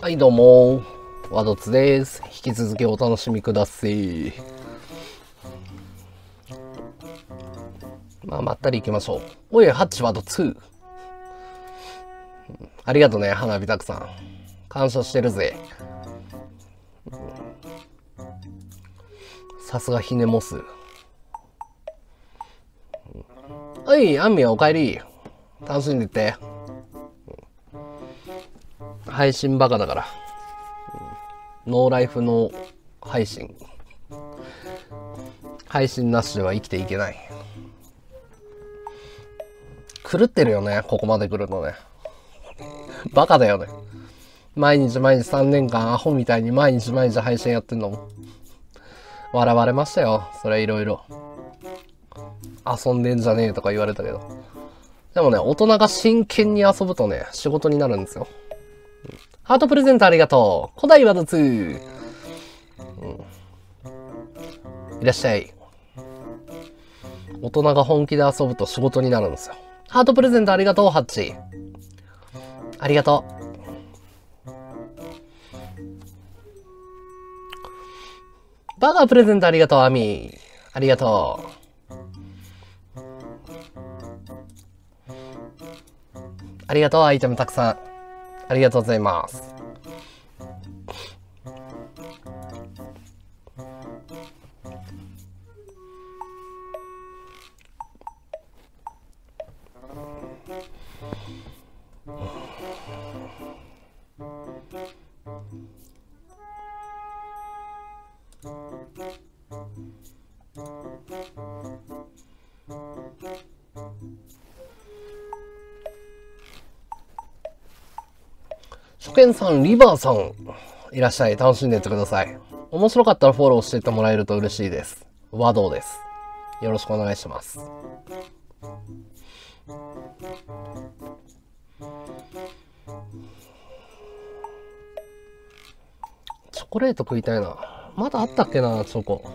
はい、どうも。ワドツです。引き続きお楽しみください。まったり行きましょう。おい、ハッチワド2。ありがとね、花火たくさん。感謝してるぜ。さすがひねモス。はい、アンミはお帰り。楽しんでって。配信バカだから。ノーライフの配信。配信なしでは生きていけない。狂ってるよね、ここまで来るのね。バカだよね。毎日3年間アホみたいに毎日配信やってんのも。笑われましたよ、それいろいろ。遊んでんじゃねえとか言われたけど。でもね、大人が真剣に遊ぶとね、仕事になるんですよ。ハートプレゼントありがとう。古代ワド2。いらっしゃい。大人が本気で遊ぶと仕事になるんですよ。ハートプレゼントありがとう、ハッチ。ありがとう。バーガープレゼントありがとう、アミ。ありがとう。ありがとう、アイテムたくさん。ありがとうございます。初見さん、リバーさん、いらっしゃい。楽しんでいってください。面白かったらフォローしていってもらえると嬉しいです。和道です。よろしくお願いします。チョコレート食いたいな。まだあったっけな、チョコ。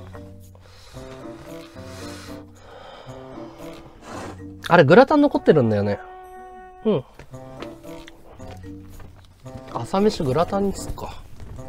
あれ、グラタン残ってるんだよね。うん。朝飯グラタンにすっか。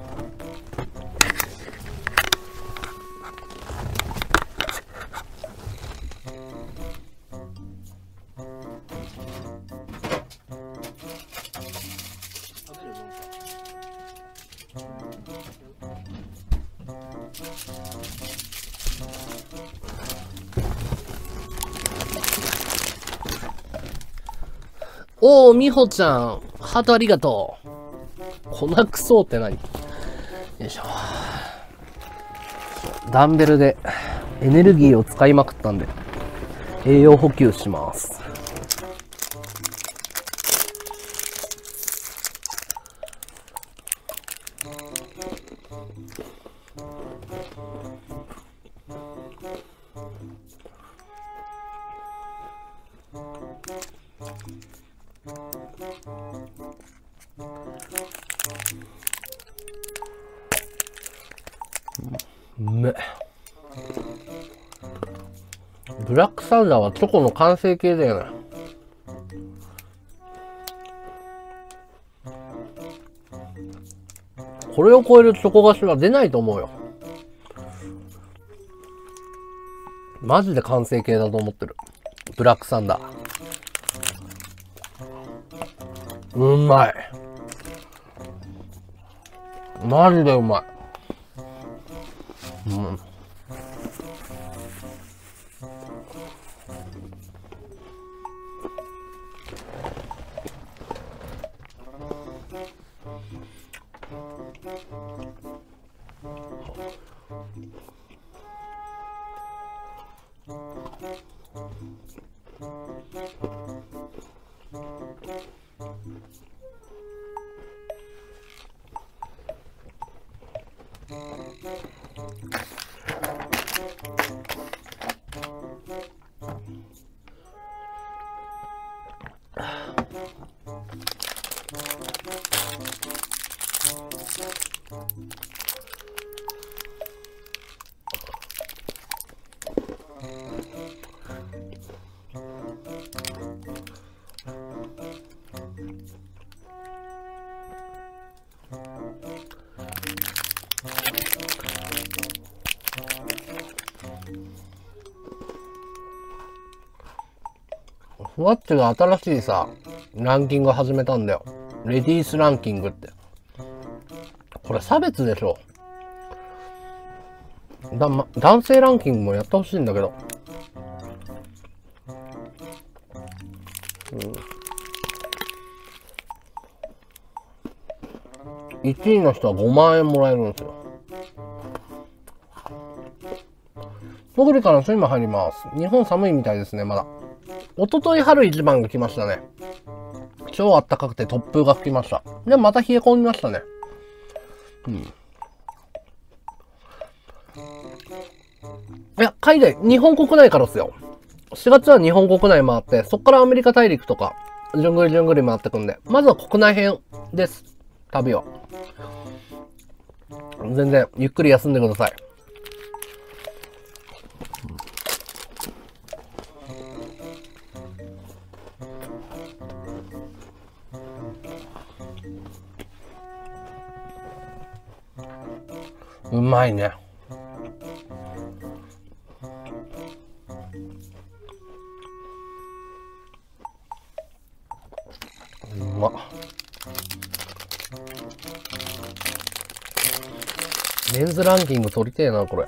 おー、みほちゃん。ハートありがとう。粉くそうって何？よいしょ。ダンベルでエネルギーを使いまくったんで、栄養補給します。ブラックサンダーはチョコの完成形だよね。これを超えるチョコ菓子は出ないと思うよ。マジで完成形だと思ってる。ブラックサンダー。うまい。マジでうまい。うん。 ふわっちが新しいさ、ランキング始めたんだよ。レディースランキングって。これ差別でしょ。男性ランキングもやってほしいんだけど。1位の人は5万円もらえるんですよ。モグリからの人今入ります。日本寒いみたいですね、まだ。一昨日春一番が来ましたね。超暖かくて突風が吹きました。で、また冷え込みましたね。いや、海外、日本国内からですよ。4月は日本国内回って、そっからアメリカ大陸とか、じゅんぐりじゅんぐり回ってくんで、まずは国内編です。旅は。全然、ゆっくり休んでください。うまいね。うまっ。メンズランキング取りてえな、これ。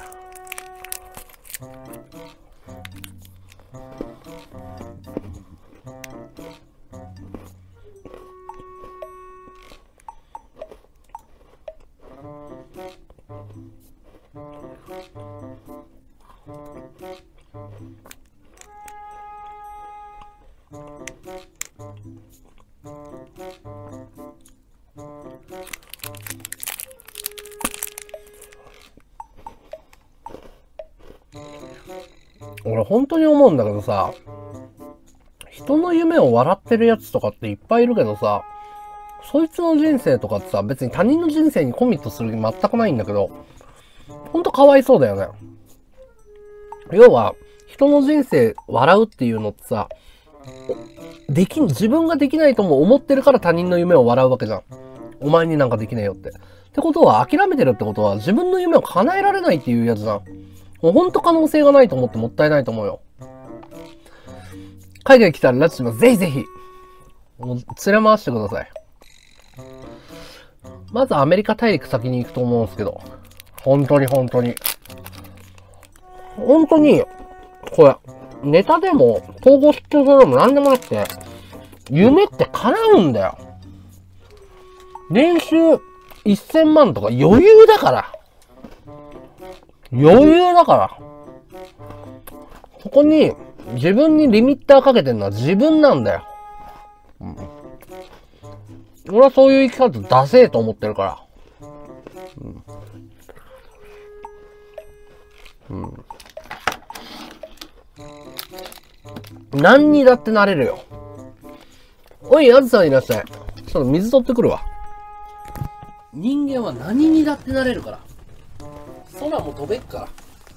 俺本当に思うんだけどさ、人の夢を笑ってるやつとかっていっぱいいるけどさ、そいつの人生とかってさ、別に他人の人生にコミットする気全くないんだけど、ほんとかわいそうだよね。要は、人の人生笑うっていうのってさ、自分ができないとも思ってるから他人の夢を笑うわけじゃん。お前になんかできねえよって。ってことは、諦めてるってことは、自分の夢を叶えられないっていうやつじゃん。もうほんと可能性がないと思ってもったいないと思うよ。海外来たら拉致します。ぜひぜひ。もう連れ回してください。まずアメリカ大陸先に行くと思うんですけど。本当に。本当に、これ、ネタでも、統合失調症でも何でもなくて、夢って叶うんだよ。年収1000万とか余裕だから。ここに自分にリミッターかけてるのは自分なんだよ。俺はそういう生き方ダセえと思ってるから。何にだってなれるよ。おい、あずさんいらっしゃい。ちょっと水取ってくるわ。人間は何にだってなれるから。空も飛べっから。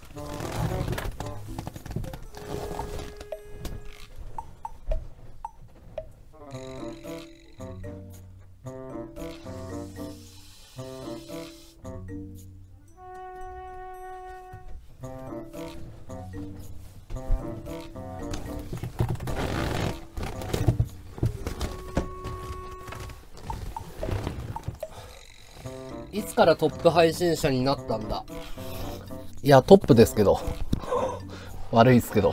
いつからトップ配信者になったんだ。いや、トップですけど。悪いっすけど。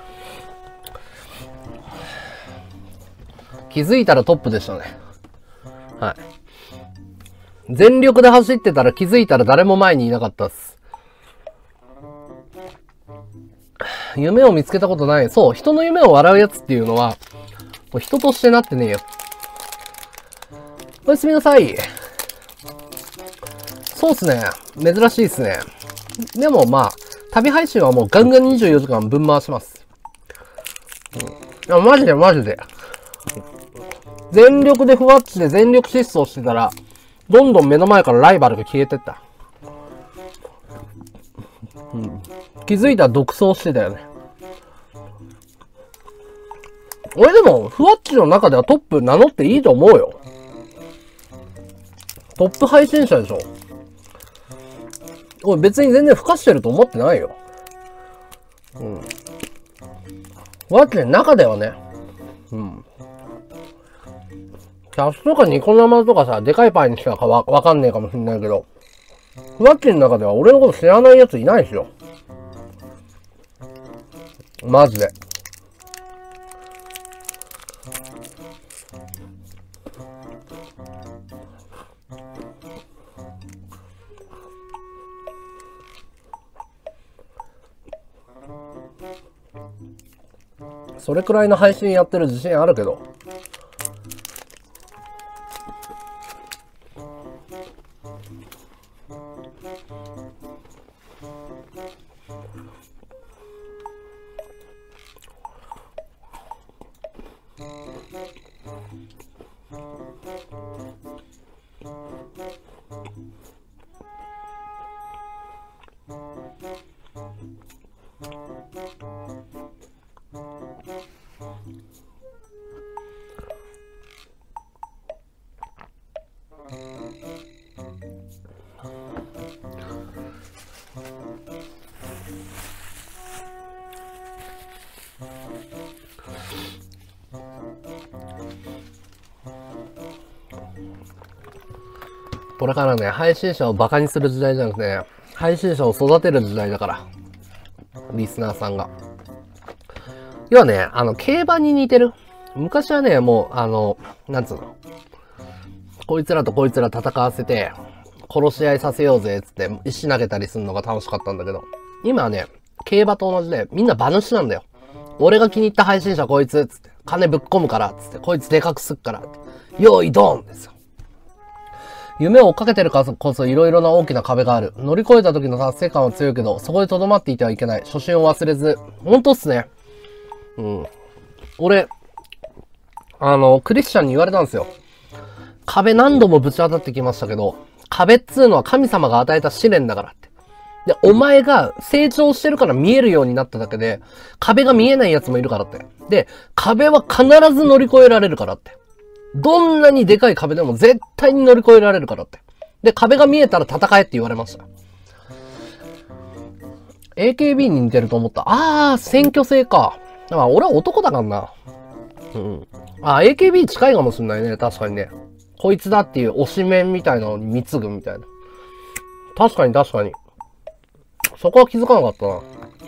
気づいたらトップでしたね。はい。全力で走ってたら気づいたら誰も前にいなかったっす。夢を見つけたことない。そう、人の夢を笑うやつっていうのは、人としてなってねえよ。おやすみなさい。そうっすね。珍しいっすね。でもまあ、旅配信はもうガンガン24時間ぶん回します。いや、マジで。全力でふわっちで全力疾走してたら、どんどん目の前からライバルが消えてった。気づいたら独走してたよね。俺でも、ふわっちの中ではトップ名乗っていいと思うよ。トップ配信者でしょ。俺別に全然ふかしてると思ってないよ。ふわっちの中ではね。 うん。キャスとかニコ生とかさ、でかいパイにしかわかんねえかもしんないけど、ふわっちの中では俺のこと知らないやついないですよ。マジで。それくらいの配信やってる自信あるけど。これからね、配信者をバカにする時代じゃなくて、配信者を育てる時代だから。リスナーさんが。要はね、競馬に似てる。昔はね、もう、なんつうの。こいつらとこいつら戦わせて、殺し合いさせようぜ、つって、石投げたりするのが楽しかったんだけど、今はね、競馬と同じで、みんな馬主なんだよ。俺が気に入った配信者こいつ、つって、金ぶっ込むから、つって、こいつでかくすっから、用意ドンですよ。夢を追っかけてるからこそいろいろな大きな壁がある。乗り越えた時の達成感は強いけど、そこで留まっていてはいけない。初心を忘れず。ほんとっすね。うん。俺、クリスチャンに言われたんですよ。壁何度もぶち当たってきましたけど、壁っつうのは神様が与えた試練だからって。で、お前が成長してるから見えるようになっただけで、壁が見えない奴もいるからって。で、壁は必ず乗り越えられるからって。どんなにでかい壁でも絶対に乗り越えられるからって。で、壁が見えたら戦えって言われました。AKB に似てると思った。選挙制か。俺は男だからな。うん。AKB 近いかもしんないね。確かにね。こいつだっていう推しメンみたいなのに貢ぐみたいな。確かに確かに。そこは気づかなかったな。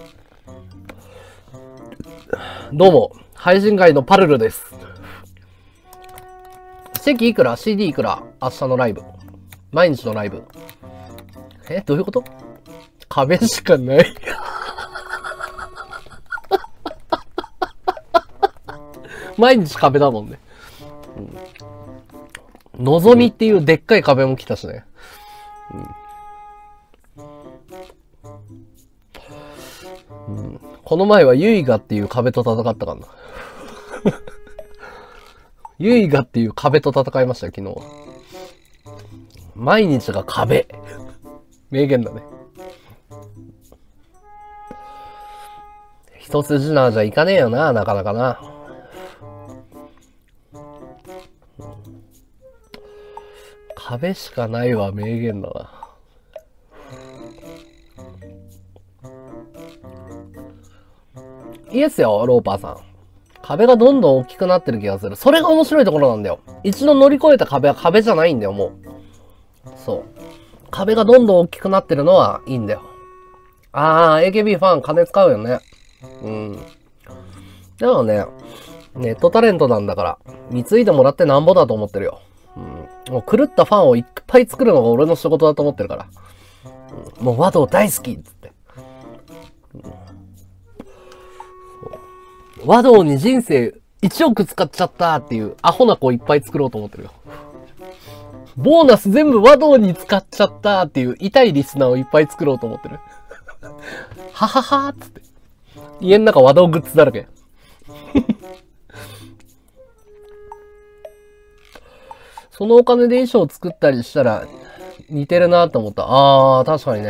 どうも、配信外のパルルです。席いくら ?CD いくら明日のライブ。毎日のライブ。どういうこと？壁しかない。毎日壁だもんね。のぞみっていうでっかい壁も来たしね。この前はユイガっていう壁と戦ったからな。ユイガっていう壁と戦いましたよ、昨日。毎日が壁。名言だね。一筋縄じゃいかねえよな、なかなかな。壁しかないは名言だな。いいですよ、ローパーさん。壁がどんどん大きくなってる気がする。それが面白いところなんだよ。一度乗り越えた壁は壁じゃないんだよ、もう。そう。壁がどんどん大きくなってるのはいいんだよ。AKB ファン金使うよね。うん。でもね、ネットタレントなんだから、貢いでもらってなんぼだと思ってるよ。もう狂ったファンをいっぱい作るのが俺の仕事だと思ってるから。もう和道大好きっつって。和道に人生1億使っちゃったっていうアホな子いっぱい作ろうと思ってるよ。ボーナス全部和道に使っちゃったっていう痛いリスナーをいっぱい作ろうと思ってる。はははーっつって。家の中和道グッズだらけ。そのお金で衣装作ったりしたら似てるなと思った。確かにね。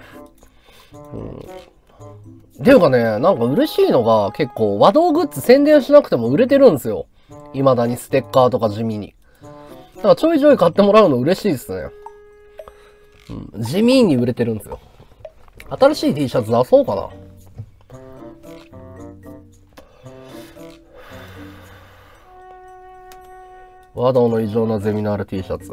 っていうかね、なんか嬉しいのが結構和道グッズ宣伝しなくても売れてるんですよ。未だにステッカーとか地味に。だからちょいちょい買ってもらうの嬉しいですね。地味に売れてるんですよ。新しい T シャツ出そうかな。 和道の異常なゼミナール T シャツ。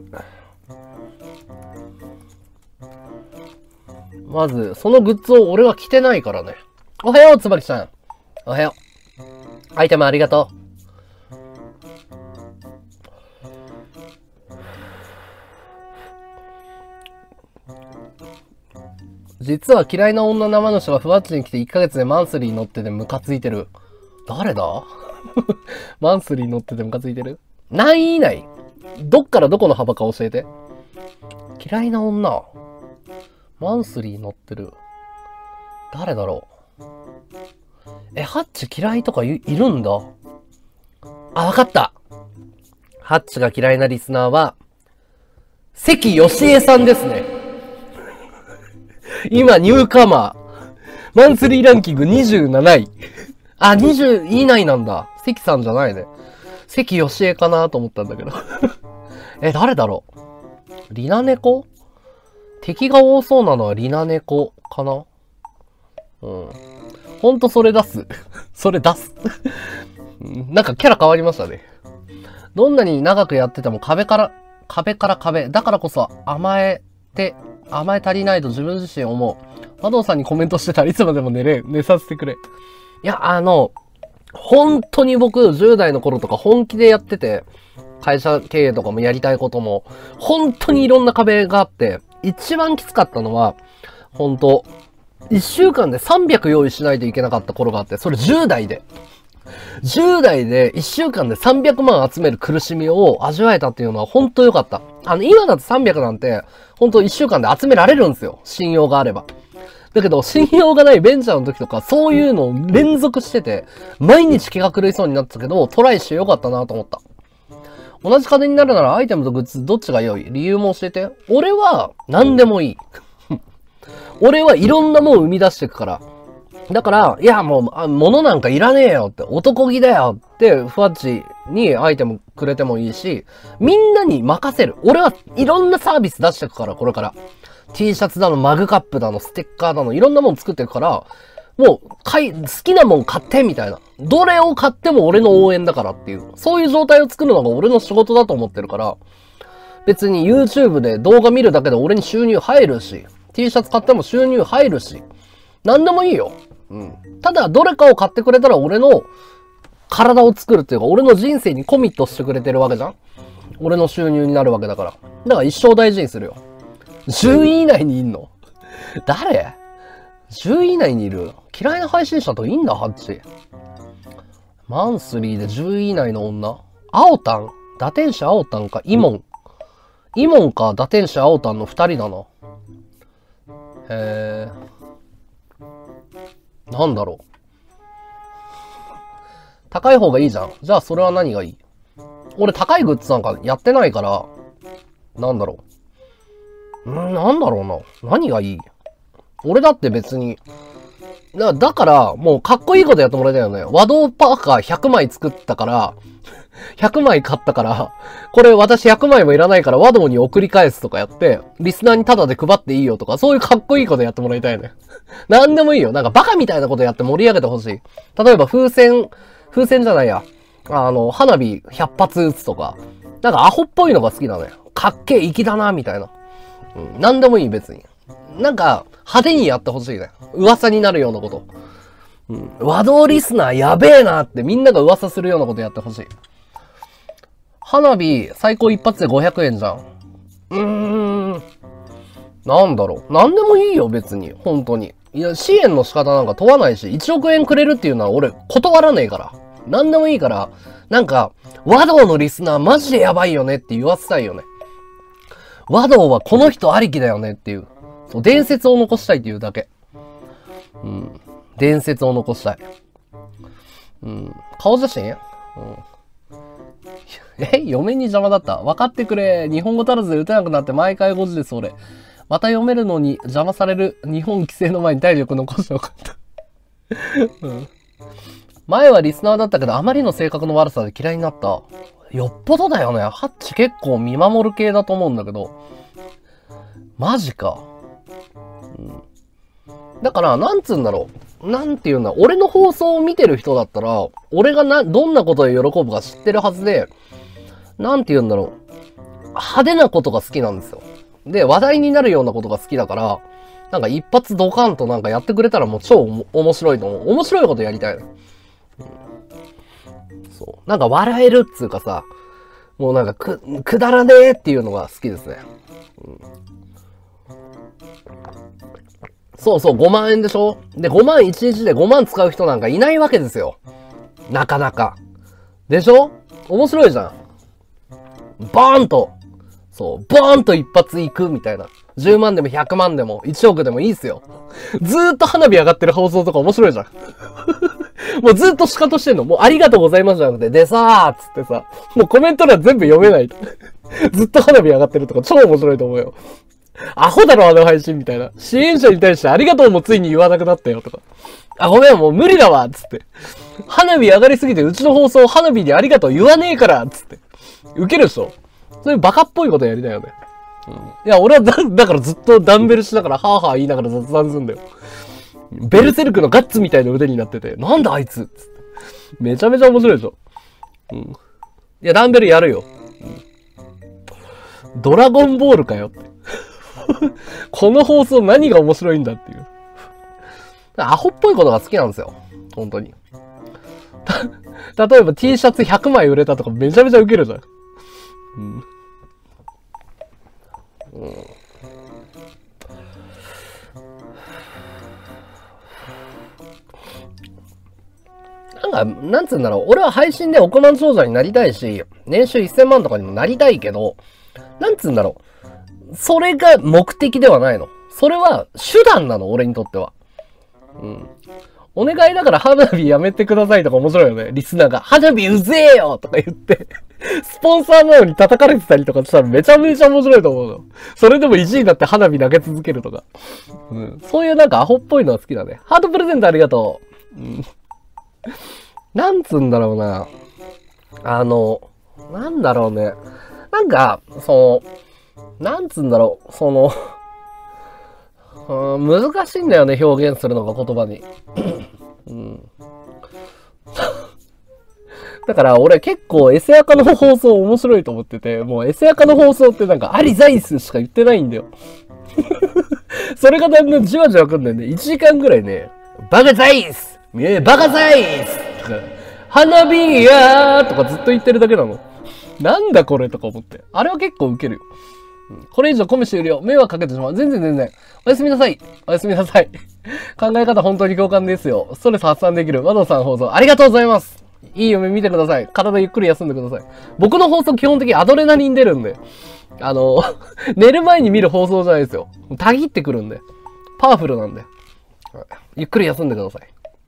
まず、そのグッズを俺は着てないからね。おはよう、つばきさん。おはよう。アイテムありがとう。実は嫌いな女生主がふわっちに来て1ヶ月でマンスリー乗っててムカついてる。誰だマンスリー乗っててムカついてる？何位以内？どっからどこの幅か教えて。嫌いな女。マンスリー乗ってる。誰だろう。ハッチ嫌いとかいるんだ。あ、わかった。ハッチが嫌いなリスナーは、関義恵さんですね。今、ニューカマー。マンスリーランキング27位。あ、20位以内なんだ。関さんじゃないね。関義恵かなと思ったんだけど。誰だろう。リナネコ？敵が多そうなのはリナネコかな？うん。ほんとそれ出す。それ出す。なんかキャラ変わりましたね。どんなに長くやってても壁から壁。だからこそ甘え足りないと自分自身思う。和道さんにコメントしてたらいつまでも寝させてくれ。いや、本当に僕10代の頃とか本気でやってて、会社経営とかもやりたいことも、本当にいろんな壁があって、一番きつかったのは、本当1週間で300用意しないといけなかった頃があって、それ10代で。10代で1週間で300万集める苦しみを味わえたっていうのは本当良かった。今だと300なんて、本当1週間で集められるんですよ。信用があれば。だけど、信用がないベンチャーの時とか、そういうのを連続してて、毎日気が狂いそうになってたけど、トライしてよかったなと思った。同じ金になるならアイテムとグッズどっちが良い？理由も教えて。俺は何でもいい。俺はいろんなもん生み出していくから。だから、いやもう、物なんかいらねえよって、男気だよって、ふわっちにアイテムくれてもいいし、みんなに任せる。俺はいろんなサービス出していくから、これから。T シャツだの、マグカップだの、ステッカーだの、いろんなもん作っていくから、もう、好きなもん買ってみたいな。どれを買っても俺の応援だからっていう。そういう状態を作るのが俺の仕事だと思ってるから、別に YouTube で動画見るだけで俺に収入入るし、T シャツ買っても収入入るし、なんでもいいよ。うん。ただ、どれかを買ってくれたら俺の体を作るっていうか、俺の人生にコミットしてくれてるわけじゃん？俺の収入になるわけだから。だから一生大事にするよ。10位以内にいんの？誰？ 10 位以内にいる？嫌いな配信者といいんだ、ハッチ。マンスリーで10位以内の女？アオタン？打天使アオタンか、イモン。イモンか、打天使アオタンの2人だな。なんだろう。高い方がいいじゃん。じゃあそれは何がいい？俺高いグッズなんかやってないから、なんだろう。なんだろうな。何がいい？俺だって別に。だから、もうかっこいいことやってもらいたいよね。和道パーカー100枚作ったから、100枚買ったから、これ私100枚もいらないから和道に送り返すとかやって、リスナーにタダで配っていいよとか、そういうかっこいいことやってもらいたいね。なんでもいいよ。なんかバカみたいなことやって盛り上げてほしい。例えば風船じゃないや。花火100発撃つとか、なんかアホっぽいのが好きなのよ。かっけえ粋だな、みたいな。なんでもいい、別に。なんか、派手にやってほしいね。噂になるようなこと。和道リスナーやべえなってみんなが噂するようなことやってほしい。花火、最高一発で500円じゃん。なんだろう。なんでもいいよ、別に。本当に。いや、支援の仕方なんか問わないし、1億円くれるっていうのは俺、断らねえから。なんでもいいから、なんか、和道のリスナーマジでやばいよねって言わせたいよね。和道はこの人ありきだよねっていう。そう、伝説を残したいっていうだけ。伝説を残したい。顔写真？嫁に邪魔だった。分かってくれ。日本語足らずで打てなくなって毎回5時です、俺。また読めるのに邪魔される日本規制の前に体力残しておかった。前はリスナーだったけど、あまりの性格の悪さで嫌いになった。よっぽどだよね。ハッチ結構見守る系だと思うんだけど。マジか。だから、なんつうんだろう。なんていうんだ。俺の放送を見てる人だったら、俺がどんなことで喜ぶか知ってるはずで、 なんて言うんだろう。派手なことが好きなんですよ。で、話題になるようなことが好きだから、なんか一発ドカンとなんかやってくれたらもう超面白いと思う。面白いことやりたいの。そう。なんか笑えるっつうかさ、もうなんかくだらねえっていうのが好きですね。そうそう、5万円でしょ？で、5万1日で5万使う人なんかいないわけですよ。なかなか。でしょ？面白いじゃん。バーンと。そう、バーンと一発いくみたいな。10万でも100万でも1億でもいいっすよ。ずーっと花火上がってる放送とか面白いじゃん。もうずーっとシカトしてんの。もうありがとうございますじゃなくて、でさーっつってさ、もうコメント欄全部読めない。ずっと花火上がってるとか超面白いと思うよ。アホだろあの配信みたいな。支援者に対してありがとうもついに言わなくなったよとか。あ、ごめんもう無理だわっつって。花火上がりすぎてうちの放送花火にありがとう言わねえからっつって。ウケるでしょ？そういうバカっぽいことやりたいよね。いや、俺はだからずっとダンベルしながらハーハー言いながら雑談するんだよ。ベルセルクのガッツみたいな腕になってて、なんだあいつつって。めちゃめちゃ面白いでしょ。いや、ダンベルやるよ。ドラゴンボールかよって。この放送何が面白いんだっていう。アホっぽいことが好きなんですよ。本当に。例えば T シャツ100枚売れたとかめちゃめちゃウケるじゃん。なんつうんだろう。俺は配信で億万長者になりたいし、年収1000万とかにもなりたいけど、なんつうんだろう。それが目的ではないの。それは手段なの、俺にとっては。お願いだから花火やめてくださいとか面白いよね。リスナーが、花火うぜえよとか言って、スポンサーなのに叩かれてたりとかしたらめちゃめちゃ面白いと思うの。それでも意地になって花火投げ続けるとか。そういうなんかアホっぽいのは好きだね。ハートプレゼントありがとう。なんつうんだろうな。なんだろうね。なんか、なんつうんだろう。難しいんだよね、表現するのが言葉に。だから俺結構エセアカの放送面白いと思ってて、もうエセアカの放送ってなんかアリザイスしか言ってないんだよ。それがだんだんじわじわくんだよね。1時間ぐらいね、バカザイスバカザイスとか、花火やーとかずっと言ってるだけなの。なんだこれとか思って。あれは結構ウケるよ。これ以上コミ終了。迷惑かけてしまう。全然。おやすみなさい。おやすみなさい。考え方本当に共感ですよ。ストレス発散できる。和道さん放送ありがとうございます。いい夢見てください。体ゆっくり休んでください。僕の放送基本的にアドレナリン出るんで。寝る前に見る放送じゃないですよ。たぎってくるんで。パワフルなんで。ゆっくり休んでください。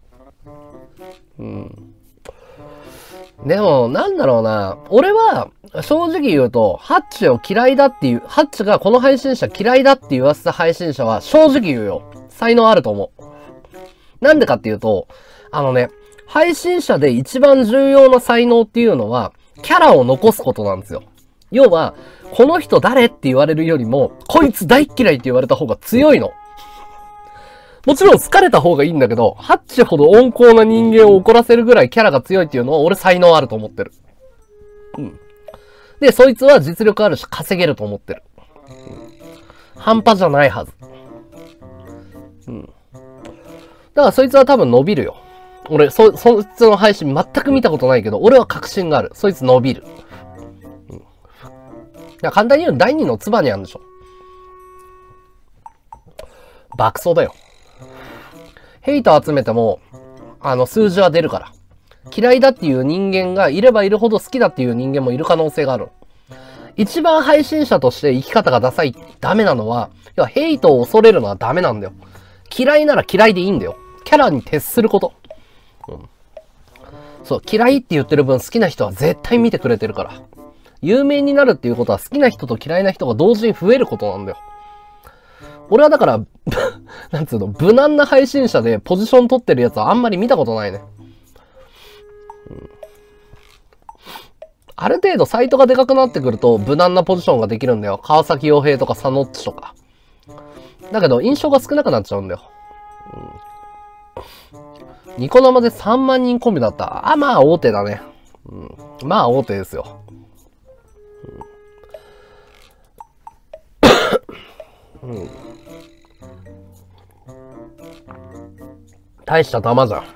でも、なんだろうな。俺は、正直言うと、ハッチを嫌いだっていう、ハッチがこの配信者嫌いだって言わせた配信者は、正直言うよ。才能あると思う。なんでかっていうと、配信者で一番重要な才能っていうのは、キャラを残すことなんですよ。要は、この人誰って言われるよりも、こいつ大嫌いって言われた方が強いの。もちろん好かれた方がいいんだけど、ハッチほど温厚な人間を怒らせるぐらいキャラが強いっていうのは俺才能あると思ってる。で、そいつは実力あるし稼げると思ってる。半端じゃないはず。だからそいつは多分伸びるよ。俺、そいつの配信全く見たことないけど、俺は確信がある。そいつ伸びる。簡単に言うと第二の唾にあるんでしょ。爆走だよ。ヘイト集めても、数字は出るから。嫌いだっていう人間がいればいるほど好きだっていう人間もいる可能性がある。一番配信者として生き方がダサい、ダメなのは、要はヘイトを恐れるのはダメなんだよ。嫌いなら嫌いでいいんだよ。キャラに徹すること。そう、嫌いって言ってる分好きな人は絶対見てくれてるから。有名になるっていうことは好きな人と嫌いな人が同時に増えることなんだよ。俺はだから、なんつうの、無難な配信者でポジション取ってるやつはあんまり見たことないね。ある程度サイトがでかくなってくると無難なポジションができるんだよ。川崎洋平とかサノッチとか。だけど印象が少なくなっちゃうんだよ。ニコ生で3万人コンビだった。まあ大手だね。まあ大手ですよ。 うん。大した玉じゃん。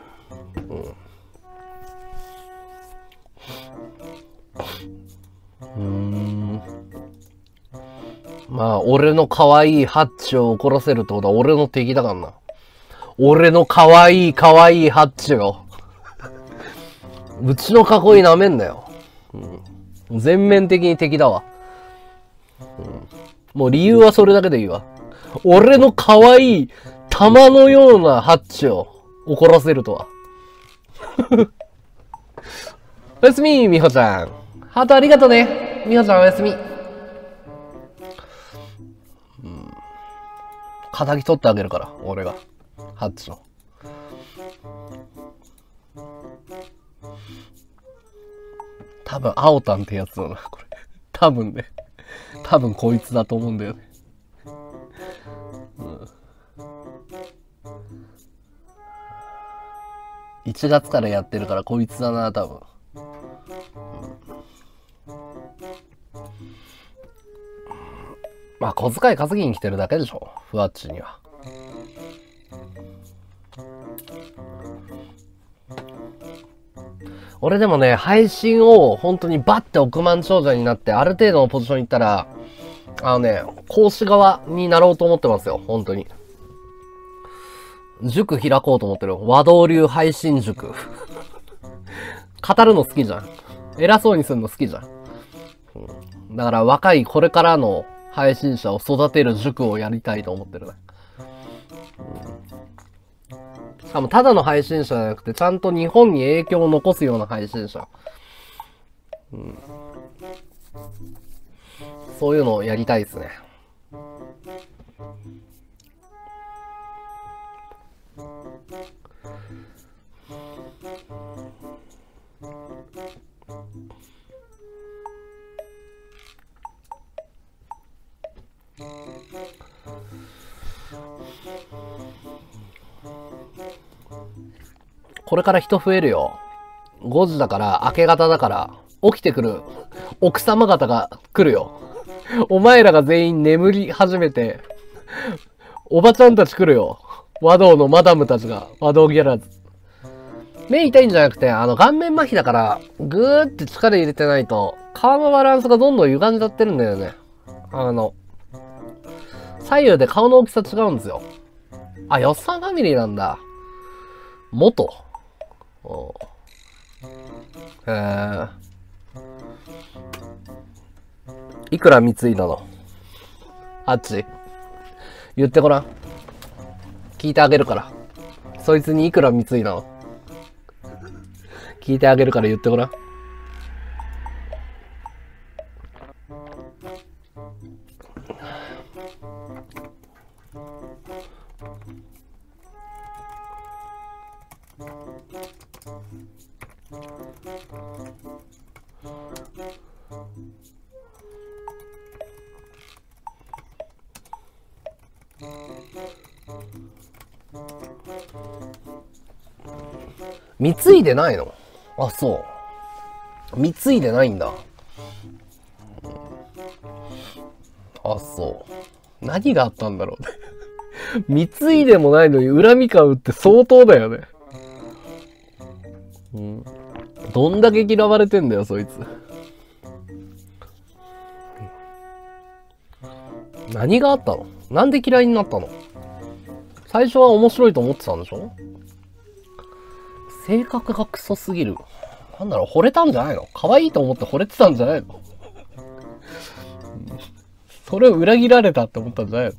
まあ、俺の可愛いハッチを怒らせるってことは俺の敵だからな。俺の可愛いハッチを。うちの囲いなめんなよ。全面的に敵だわ。もう理由はそれだけでいいわ。俺の可愛い玉のようなハッチを怒らせるとは。おやすみ、みほちゃん。ハートありがとね。みほちゃんおやすみ。仇取ってあげるから、俺が。ハッチの。多分、アオタンってやつだな、これ。多分ね。多分こいつだと思うんだよね。1月からやってるからこいつだな、多分。まあ、小遣い稼ぎに来てるだけでしょ、ふわっちには。俺でもね、配信を本当にバッて億万長者になって、ある程度のポジションに行ったら、講師側になろうと思ってますよ、本当に。塾開こうと思ってる。和道流配信塾。語るの好きじゃん。偉そうにするの好きじゃん。だから若いこれからの配信者を育てる塾をやりたいと思ってるね。しかもただの配信者じゃなくて、ちゃんと日本に影響を残すような配信者。そういうのをやりたいですね。これから人増えるよ。5時だから、明け方だから、起きてくる奥様方が来るよ。お前らが全員眠り始めて、おばちゃんたち来るよ。和道のマダムたちが、和道ギャラーズ。目痛いんじゃなくて、顔面麻痺だから、ぐーって力入れてないと、顔のバランスがどんどん歪んじゃってるんだよね。左右で顔の大きさ違うんですよ。あ、よっさんファミリーなんだ。元。いくら貢いだの？あっち。言ってごらん。聞いてあげるから。そいつにいくら貢いだの？聞いてあげるから言ってごらん。貢いでないの？あ、そう。貢いでないんだ。あ、そう。何があったんだろうね。貢いでもないのに恨み買うって相当だよね。どんだけ嫌われてんだよ、そいつ。何があったの？なんで嫌いになったの？最初は面白いと思ってたんでしょ？性格がクソすぎる。なんだろう、惚れたんじゃないの？可愛いと思って惚れてたんじゃないの？それを裏切られたって思ったんじゃないの？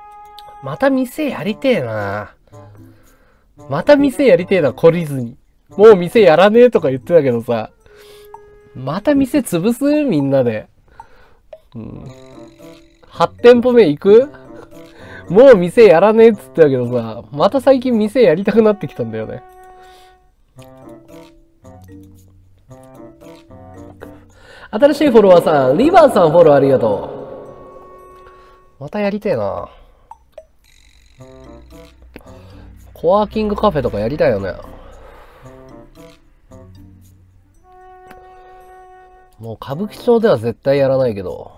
また店やりてえな。また店やりてえな、懲りずに。 もう店やらねえとか言ってたけどさ、また店潰すみんなで。8店舗目行く？もう店やらねえっつってたけどさ、また最近店やりたくなってきたんだよね。新しいフォロワーさん、リバーさんフォローありがとう。またやりてえな。コワーキングカフェとかやりたいよね。もう歌舞伎町では絶対やらないけど。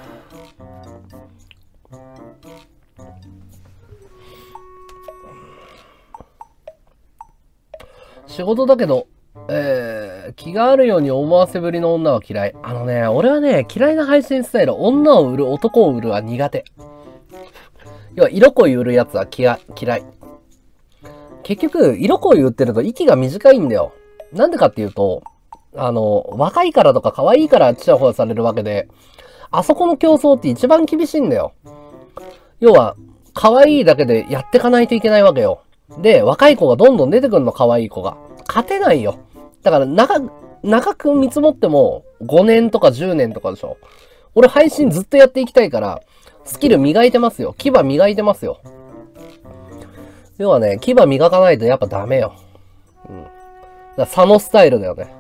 仕事だけど、気があるように思わせぶりの女は嫌い。俺はね、嫌いな配信スタイル、女を売る、男を売るは苦手。要は、色恋売るやつは嫌い。結局、色恋売ってると息が短いんだよ。なんでかっていうと、若いからとか可愛いからちやほやされるわけで、あそこの競争って一番厳しいんだよ。要は、可愛いだけでやってかないといけないわけよ。で、若い子がどんどん出てくるの、可愛い子が。勝てないよ。だから、長く見積もっても、5年とか10年とかでしょ。俺配信ずっとやっていきたいから、スキル磨いてますよ。牙磨いてますよ。要はね、牙磨かないとやっぱダメよ。だから佐野スタイルだよね。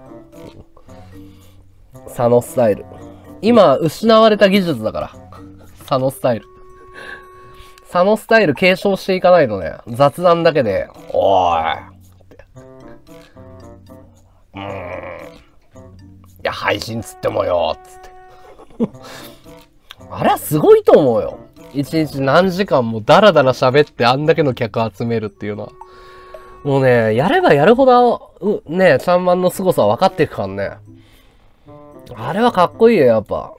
佐野スタイル。今、失われた技術だから。佐野スタイル。佐野スタイル継承していかないとね、雑談だけで、おーい。いや、配信つってもよ、つって。あれはすごいと思うよ。一日何時間もダラダラ喋ってあんだけの客集めるっていうのは。もうね、やればやるほど、ね、ちゃんまんの凄さは分かっていくからね。あれはかっこいいよ、やっぱ。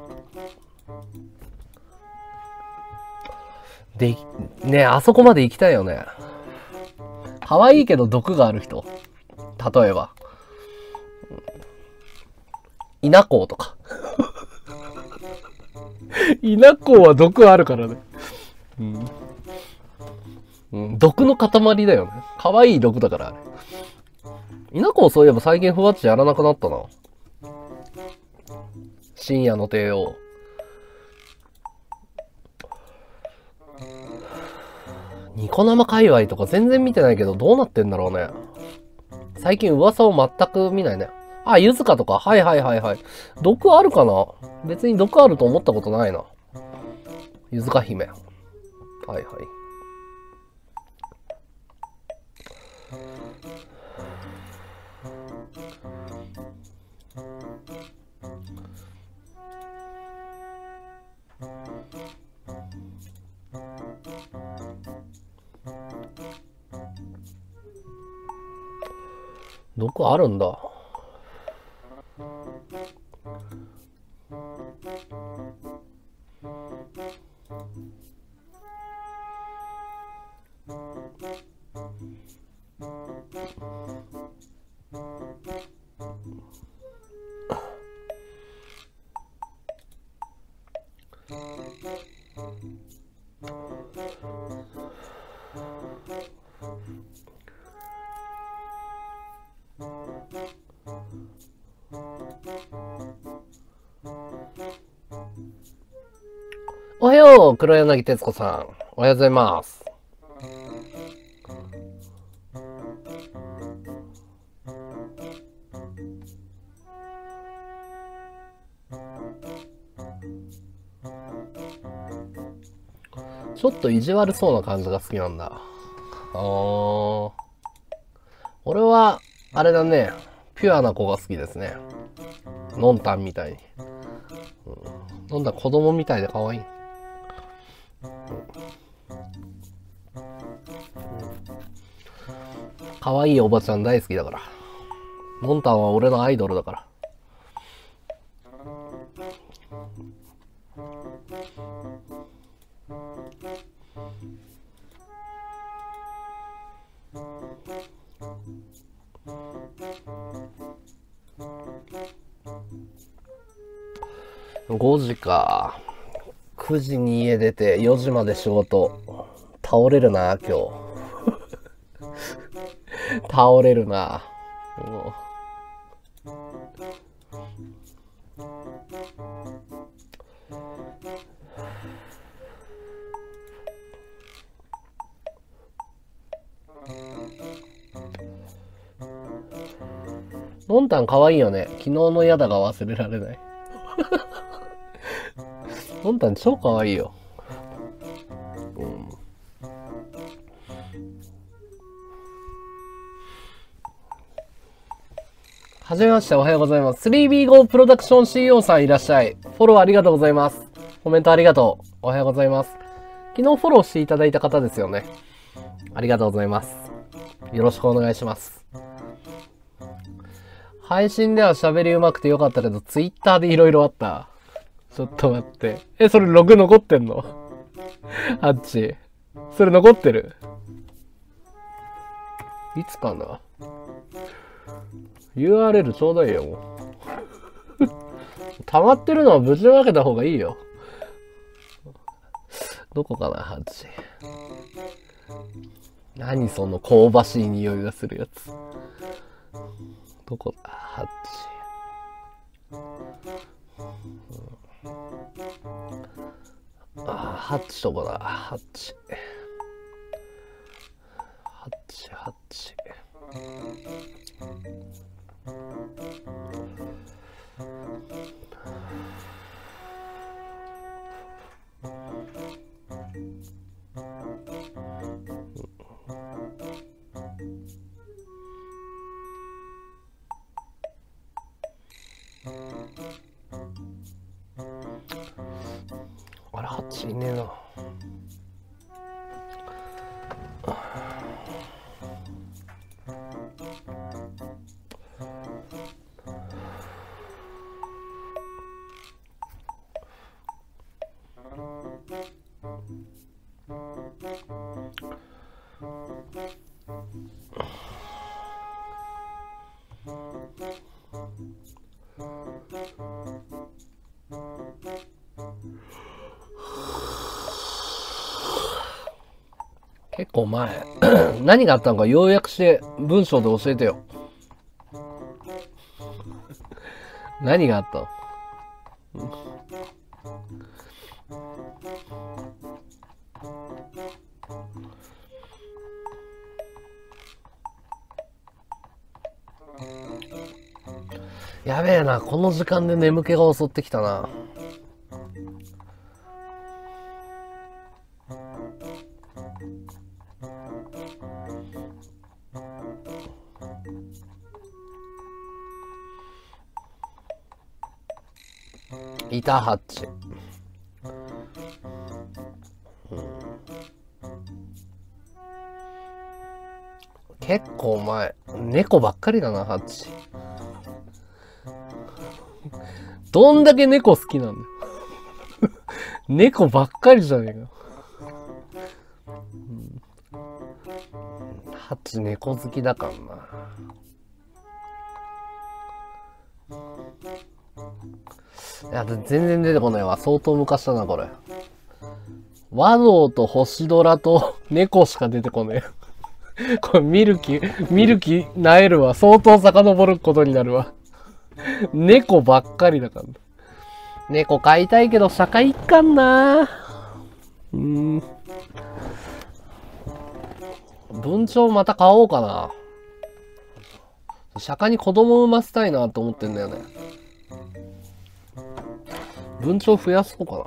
で、ね、あそこまで行きたいよね。可愛いけど毒がある人。例えば。稲子とか。稲子は毒あるからね。毒の塊だよね。可愛い毒だから、あれ。稲子そういえば最近ふわっちやらなくなったな。深夜の帝王。ニコ生界隈とか全然見てないけど、どうなってんだろうね。最近噂を全く見ないね。あ、ゆずかとか。はいはいはいはい。毒あるかな？別に毒あると思ったことないな。ゆずか姫。はいはい。毒あるんだ。おはよう、黒柳徹子さん。おはようございます。ちょっと意地悪そうな感じが好きなんだ。俺は、あれだね、ピュアな子が好きですね。のんたんみたいに。のんたん子供みたいで可愛い。可愛いおばちゃん大好きだから。のんたんは俺のアイドルだから。5時か。9時に家出て4時まで仕事。倒れるな、今日。倒れるな。 のんたんかわいいよね。昨日のやだが忘れられない。のんたん超かわいいよ。うん。はじめまして、おはようございます。3B5 プロダクション CEO さんいらっしゃい。フォローありがとうございます。コメントありがとう。おはようございます。昨日フォローしていただいた方ですよね。ありがとうございます。よろしくお願いします。配信では喋り上手くてよかったけど、Twitter でいろいろあった。ちょっと待って。それログ残ってんの？あっち。それ残ってる？いつかな？ URL ちょうだいよ、もう。溜まってるのはぶちまけた方がいいよ。どこかな、ハチ。何その香ばしい匂いがするやつ。どこだ、ハチ。ハッチどこだ、ハッチ。ハッチ、ハッチ。あれ、ハッチいねえな。結構前何があったのか要約して文章で教えてよ。何があったの？やべえな、この時間で眠気が襲ってきたな。いた、ハッチ。結構前。猫ばっかりだな、ハッチ。どんだけ猫好きなんだよ。猫ばっかりじゃねえか。ハッチ猫好きだからな。いや、全然出てこないわ。相当昔だな、これ。和道と星虎と猫しか出てこねえ。これ見る気なえるわ。相当遡ることになるわ。猫ばっかりだから。猫飼いたいけど、社会一貫な。文鳥また買おうかな。釈迦に子供産ませたいなと思ってんだよね。文鳥増やそうかな。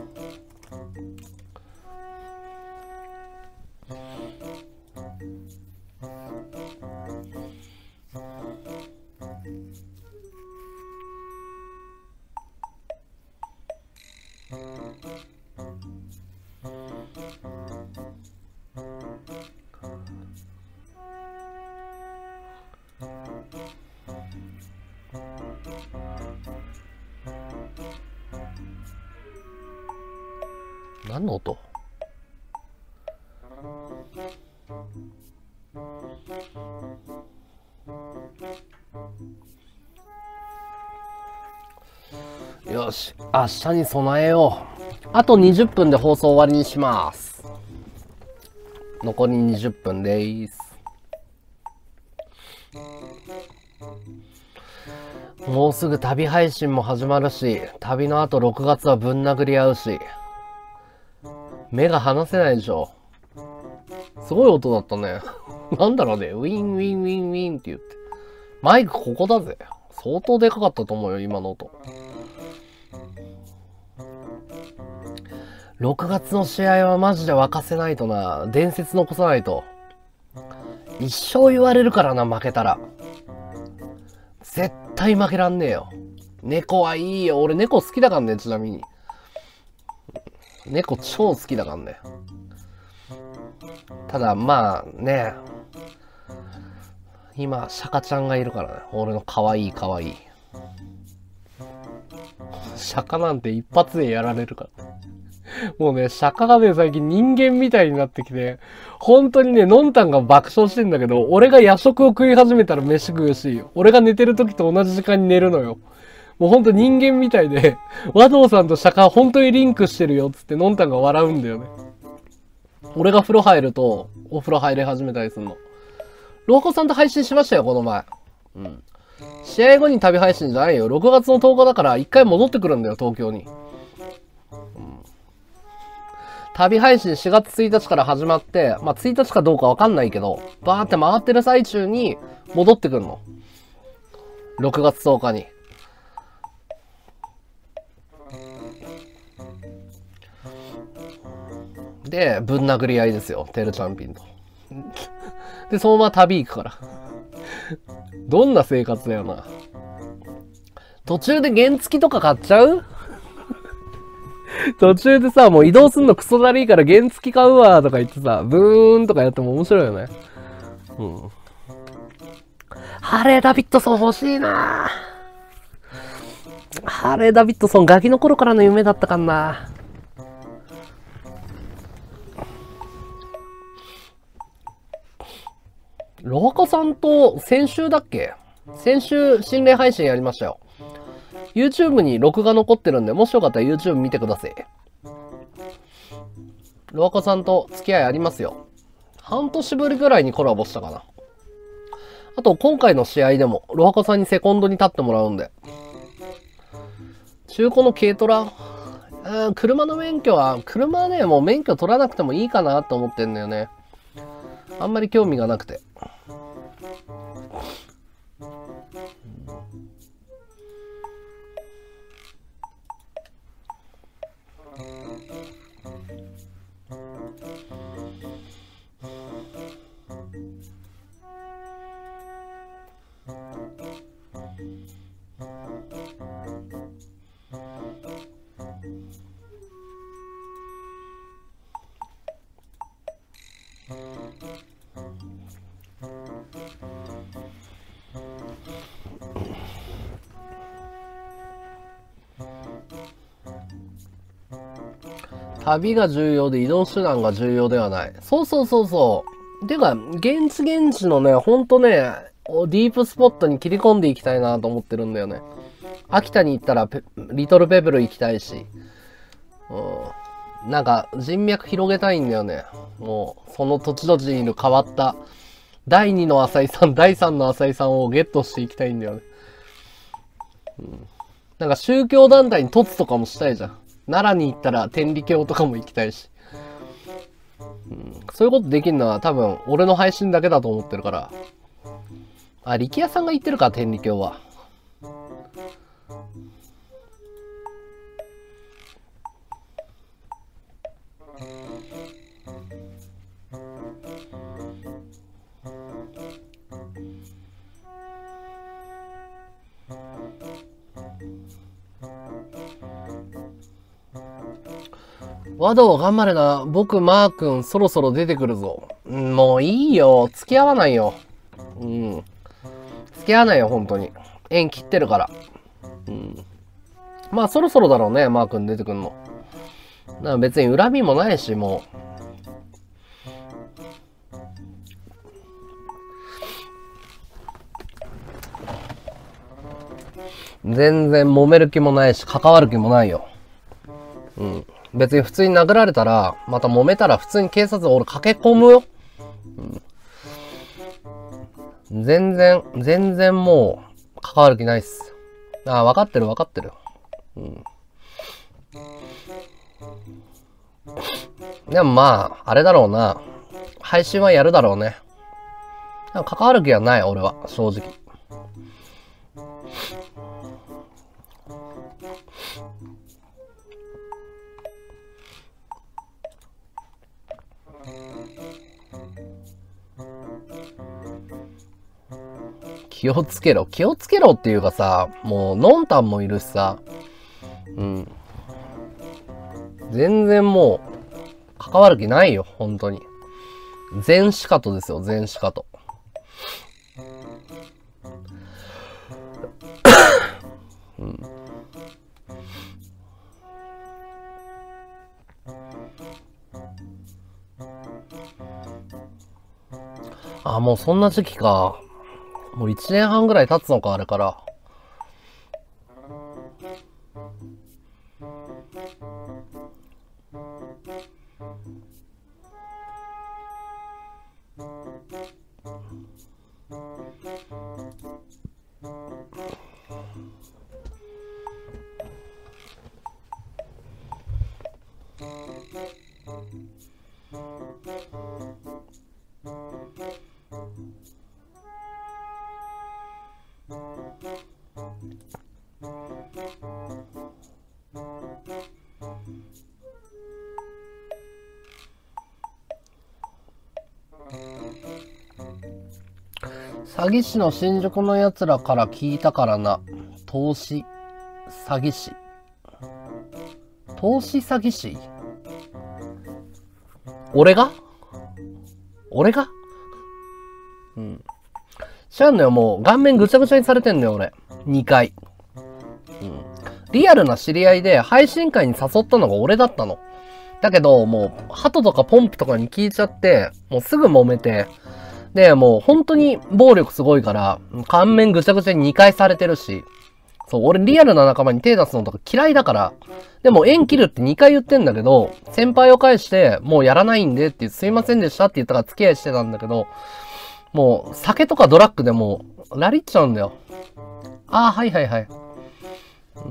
何の音？よし、明日に備えよう。あと20分で放送終わりにします。残り20分でーす。もうすぐ旅配信も始まるし、旅の後6月はぶん殴り合うし、目が離せないでしょ。すごい音だったね。なんだろうね。ウィンウィンウィンウィンって言って。 マイクここだぜ。相当でかかったと思うよ、今の音。6月の試合はマジで沸かせないとな。伝説残さないと。一生言われるからな、負けたら。絶対負けらんねえよ。猫はいいよ。俺猫好きだからね、ちなみに。猫超好きだからね。ただ、まあね。今、シャカちゃんがいるからね。俺の可愛い可愛い。シャカなんて一発でやられるから。もうね、シャカがね、最近人間みたいになってきて、本当にね、のんたんが爆笑してんだけど、俺が夜食を食い始めたら飯食うし、俺が寝てる時と同じ時間に寝るのよ。もうほんと人間みたいで、和道さんとシャカ本当にリンクしてるよっつってのんたんが笑うんだよね。俺が風呂入ると、お風呂入れ始めたりすんの。ローコさんと配信しましたよ、この前。うん。試合後に旅配信じゃないよ。6月の10日だから一回戻ってくるんだよ、東京に。旅配信4月1日から始まって、まあ、1日かどうかわかんないけど、バーって回ってる最中に戻ってくるの。6月10日に。で、ぶん殴り合いですよ。テルチャンピンと。で、そのまま旅行くから。どんな生活だよな。途中で原付とか買っちゃう？途中でさ、もう移動すんのクソだりいから原付買うわとか言ってさ、ブーンとかやっても面白いよね。うん。ハレー・ダビッドソン欲しいな。ハレー・ダビッドソンガキの頃からの夢だったかな。ロハカさんと先週だっけ？先週心霊配信やりましたよ。YouTube に録画残ってるんで、もしよかったら YouTube 見てください。ロハカさんと付き合いありますよ。半年ぶりぐらいにコラボしたかな。あと今回の試合でもロハカさんにセコンドに立ってもらうんで。中古の軽トラ、車の免許は、車はね、もう免許取らなくてもいいかなと思ってんだよね。あんまり興味がなくて。旅が重要で移動手段が重要ではない。そうそうそうそう。てか、現地のね、ほんとね、ディープスポットに切り込んでいきたいなと思ってるんだよね。秋田に行ったらリトルペブル行きたいし。なんか人脈広げたいんだよね。もう、その土地土地にいる変わった、第2の浅井さん、第3の浅井さんをゲットしていきたいんだよね。なんか宗教団体に凸とかもしたいじゃん。奈良に行ったら天理教とかも行きたいし。そういうことできるのは多分俺の配信だけだと思ってるから。あ、力也さんが言ってるか、天理教は。和道頑張れな。僕、マー君、そろそろ出てくるぞ。もういいよ。付き合わないよ。付き合わないよ、本当に。縁切ってるから。まあ、そろそろだろうね、マー君出てくんの。別に恨みもないし、もう。全然揉める気もないし、関わる気もないよ。別に普通に殴られたら、また揉めたら普通に警察俺駆け込むよ。全然もう、関わる気ないっす。ああ、分かってる。でもまあ、あれだろうな。配信はやるだろうね。関わる気はない、俺は、正直。 気をつけろ。気をつけろっていうかさ、もう、ノンタンもいるしさ、うん。全然もう、関わる気ないよ、本当に。全シカトですよ、全シカト。うん。あ、もうそんな時期か。もう1年半ぐらい経つのか、あれから。詐欺師の新宿の奴らから聞いたからな。投資詐欺師。投資詐欺師？俺がうん。知らんのよ、もう顔面ぐちゃぐちゃにされてんのよ、俺。2回。うん。リアルな知り合いで配信会に誘ったのが俺だったの。だけど、もう、ハトとかポンプとかに聞いちゃって、もうすぐ揉めて、で、もう本当に暴力すごいから、顔面ぐちゃぐちゃに2回されてるし、そう、俺リアルな仲間に手出すのとか嫌いだから、でも縁切るって2回言ってんだけど、先輩を返して、もうやらないんでってすいませんでしたって言ったから付き合いしてたんだけど、もう酒とかドラッグでもうラリっちゃうんだよ。ああ、はいはいはい。うん。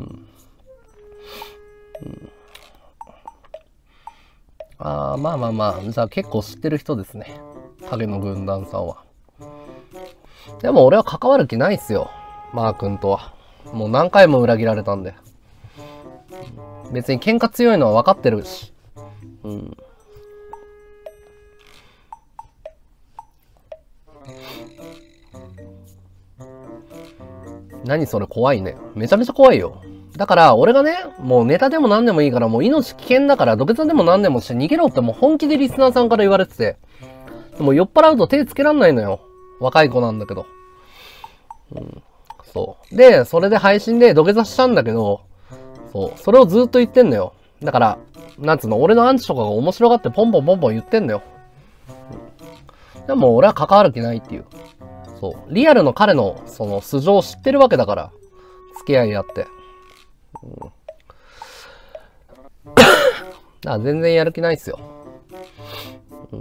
ああ、まあまあまあ、じゃあ結構知ってる人ですね。影の軍団さんは。でも俺は関わる気ないっすよ。マー君とは。もう何回も裏切られたんで。別に喧嘩強いのは分かってるし。うん。何それ怖いね。めちゃめちゃ怖いよ。だから、俺がね、もうネタでも何でもいいから、もう命危険だから、土下座でも何でもして逃げろってもう本気でリスナーさんから言われてて。でも酔っ払うと手つけらんないのよ。若い子なんだけど。うん。そう。で、それで配信で土下座したんだけど、そう。それをずっと言ってんのよ。だから、なんつうの、俺のアンチとかが面白がってポンポンポンポン言ってんのよ。でも俺は関わる気ないっていう。そう。リアルの彼の、その素性を知ってるわけだから、付き合いあって。うん。だから全然やる気ないっすよ。うん。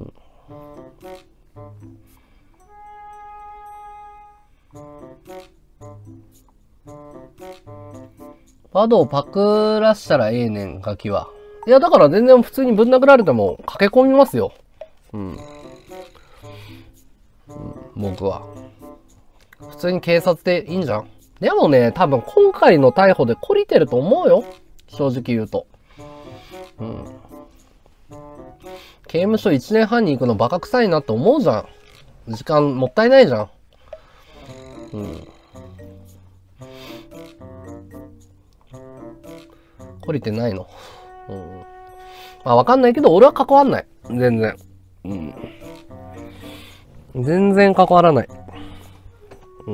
バドをパクらしたらええねん、ガキは。いや、だから全然普通にぶん殴られても駆け込みますよ。うん。僕は。普通に警察でいいんじゃん。でもね、多分今回の逮捕で懲りてると思うよ。正直言うと。うん。刑務所1年半に行くのバカ臭いなって思うじゃん。時間もったいないじゃん。うん。懲りてないの。うん。まあわかんないけど、俺は関わんない。全然。うん。全然関わらない。うん。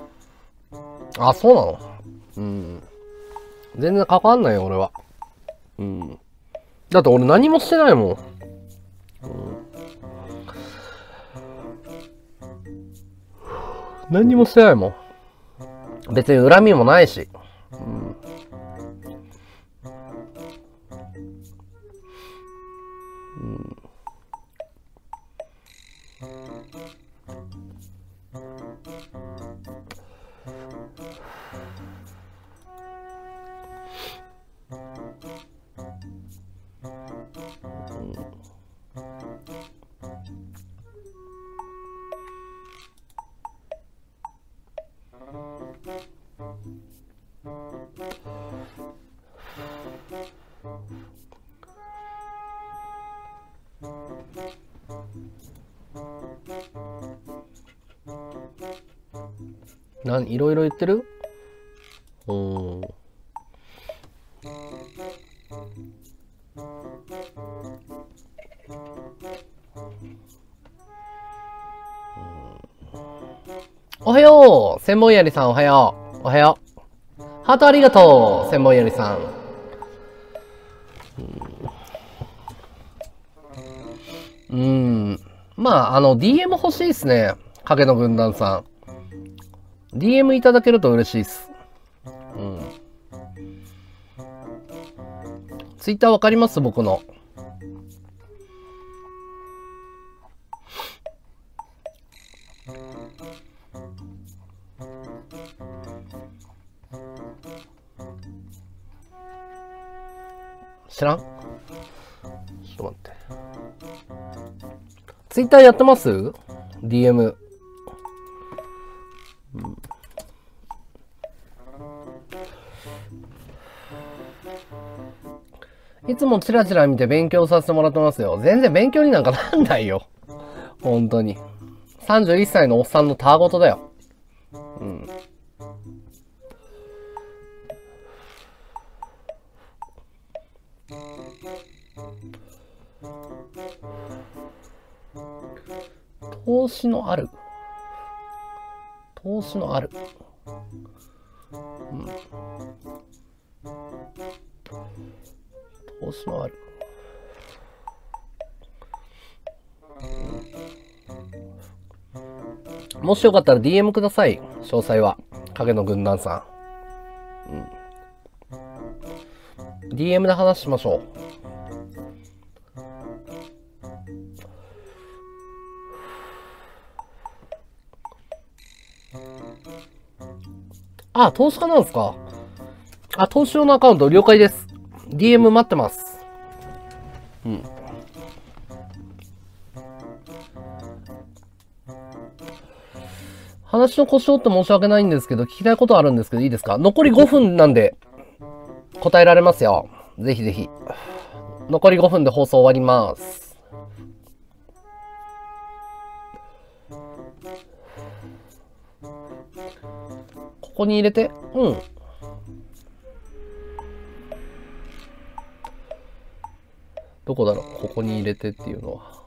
あ、そうなの？うん。全然関わんないよ、俺は。 うん。だって俺何もしてないもん。何にもしてないもん。別に恨みもないし。いろいろ言ってる？おはよう、専門やりさん、おはよう。おはよう。ハートありがとう、専門やりさん。まあ、DM 欲しいっすね。影の軍団さん。DM いただけると嬉しいっす。ツイッターわかります？僕の。知らん？ちょっと待って。ツイッターやってます？ DM。いつもチラチラ見て勉強させてもらってますよ。全然勉強になんかなんないよ。本当に。31歳のおっさんのたわごとだよ。投資のある。投資のある。投資のある。もしよかったら DM ください。詳細は。影の軍団さん。DM で話しましょう。あ、投資家なんですか？あ、投資用のアカウント了解です。DM 待ってます。話の故障って申し訳ないんですけど、聞きたいことあるんですけど、いいですか？残り5分なんで、答えられますよ。ぜひぜひ。残り5分で放送終わります。ここに入れて、どこだろう？ここに入れてっていうのは。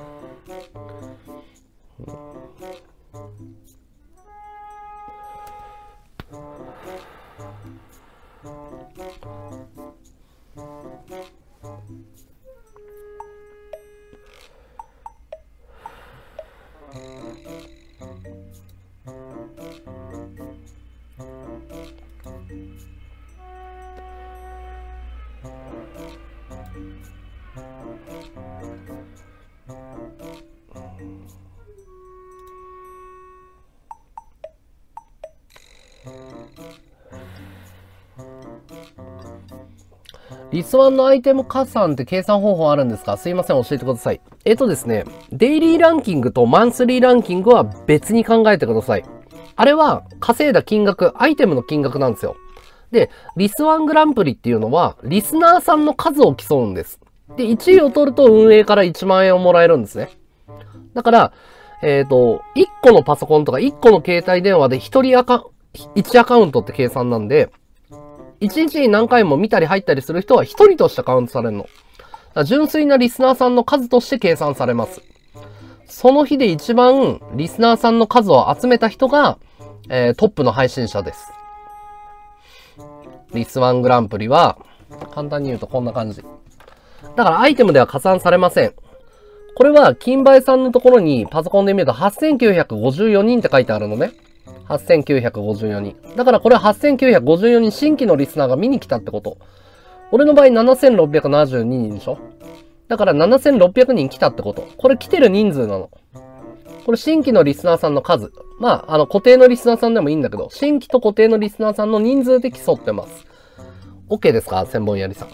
リスワンのアイテム加算って計算方法あるんですか？すいません、教えてください。ですね、デイリーランキングとマンスリーランキングは別に考えてください。あれは稼いだ金額、アイテムの金額なんですよ。で、リスワングランプリっていうのは、リスナーさんの数を競うんです。で、1位を取ると運営から1万円をもらえるんですね。だから、1個のパソコンとか1個の携帯電話で1アカウントって計算なんで、1日に何回も見たり入ったりする人は1人としてカウントされるの。だから純粋なリスナーさんの数として計算されます。その日で一番リスナーさんの数を集めた人が、トップの配信者です。リスワングランプリは、 簡単に言うとこんな感じ。だからアイテムでは加算されません。これは、金梅さんのところにパソコンで見ると8954人って書いてあるのね。8954人。だからこれ8954人新規のリスナーが見に来たってこと。俺の場合7672人でしょ。だから7600人来たってこと。これ来てる人数なの。これ新規のリスナーさんの数。まあ、固定のリスナーさんでもいいんだけど、新規と固定のリスナーさんの人数で競ってます。OK ですか？千本槍さん。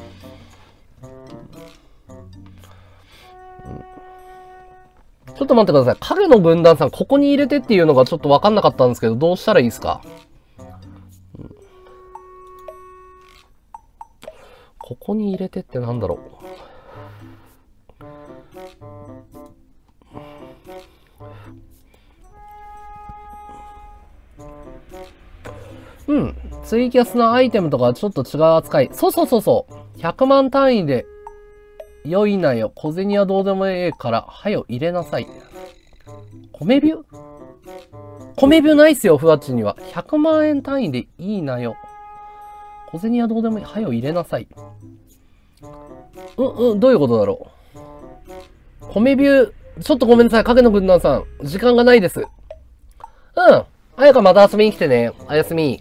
ちょっと待ってください。影の軍団さん、ここに入れてっていうのがちょっとわかんなかったんですけど、どうしたらいいですか？ここに入れてってなんだろう。うん。ツイキャスのアイテムとかちょっと違う扱い。そう。100万単位で良いなよ。小銭はどうでもええから、はよ入れなさい。米ビュないっすよ、ふわっちには。100万円単位でいいなよ。小銭はどうでもいい。はよ入れなさい。どういうことだろう。米ビュちょっとごめんなさい、影の軍団さん。時間がないです。あやかまた遊びに来てね。おやすみ。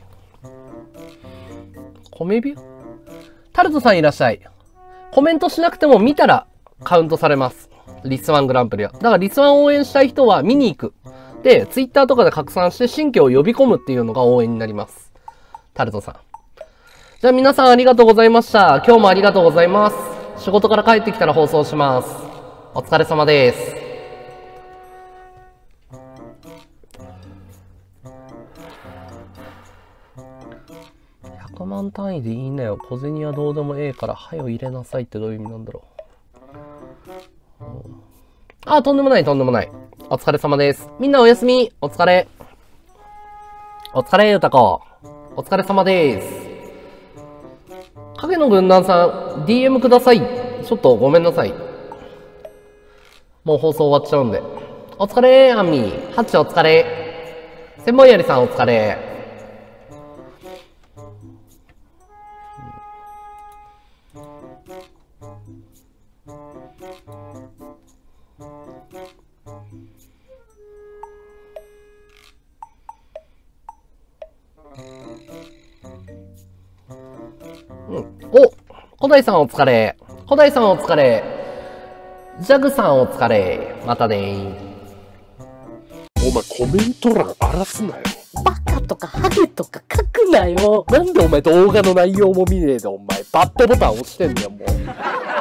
米ビュタルトさんいらっしゃい。コメントしなくても見たらカウントされます。リスワングランプリは。だからリスワン応援したい人は見に行く。で、ツイッターとかで拡散して新規を呼び込むっていうのが応援になります。タルトさん。じゃあ皆さんありがとうございました。今日もありがとうございます。仕事から帰ってきたら放送します。お疲れ様です。100万単位でいいんだよ。小銭はどうでもええから、はよ入れなさいってどういう意味なんだろう。とんでもない。お疲れ様です。みんなおやすみ。お疲れ。お疲れ、ゆたこ。お疲れ様です。影の軍団さん、DM ください。ちょっとごめんなさい。もう放送終わっちゃうんで。お疲れ、アンミ。ハッチお疲れ。千本槍さんお疲れ。古代さんお疲れ。古代さんお疲れ。ジャグさんお疲れ。またねー。 お前コメント欄荒らすなよ。 バカとかハゲとか書くなよ。 なんでお前動画の内容も見ねえでお前バッドボタン押してんだよもう。